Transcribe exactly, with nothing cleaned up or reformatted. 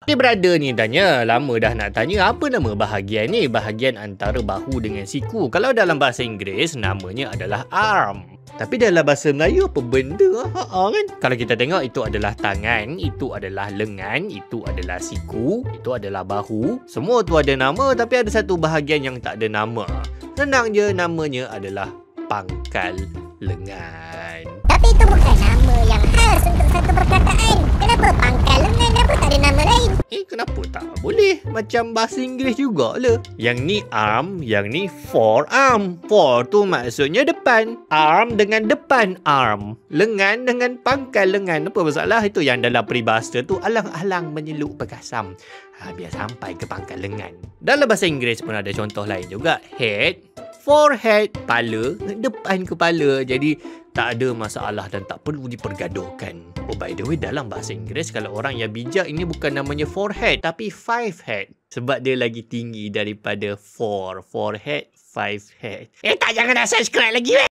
Ni brother ni tanya, lama dah nak tanya apa nama bahagian ni? Bahagian antara bahu dengan siku. Kalau dalam bahasa Inggeris, namanya adalah arm. Tapi dalam bahasa Melayu apa benda? Ha, ha, kan? Kalau kita tengok itu adalah tangan, itu adalah lengan, itu adalah siku, itu adalah bahu. Semua tu ada nama tapi ada satu bahagian yang tak ada nama. Senang je, namanya adalah pangkal lengan. Tapi itu bukan nama yang khas untuk satu perkataan. Kenapa pangkal lengan? Kenapa tak ada nama lain? Eh, kenapa tak boleh? Macam bahasa Inggeris jugalah. Yang ni arm, yang ni forearm. Fore tu maksudnya depan. Arm dengan depan arm. Lengan dengan pangkal lengan. Apa masalah? Itu yang dalam peribahasa tu alang-alang menyeluk berkasam. Ha, biar sampai ke pangkal lengan. Dalam bahasa Inggeris pun ada contoh lain juga. Head, forehead, kepala, depan kepala. Jadi tak ada masalah dan tak perlu dipergaduhkan. Oh, by the way, dalam bahasa Inggeris, kalau orang yang bijak, ini bukan namanya forehead, tapi five head. Sebab dia lagi tinggi daripada four. Forehead, five head. Eh, tak, jangan nak subscribe lagi, weh!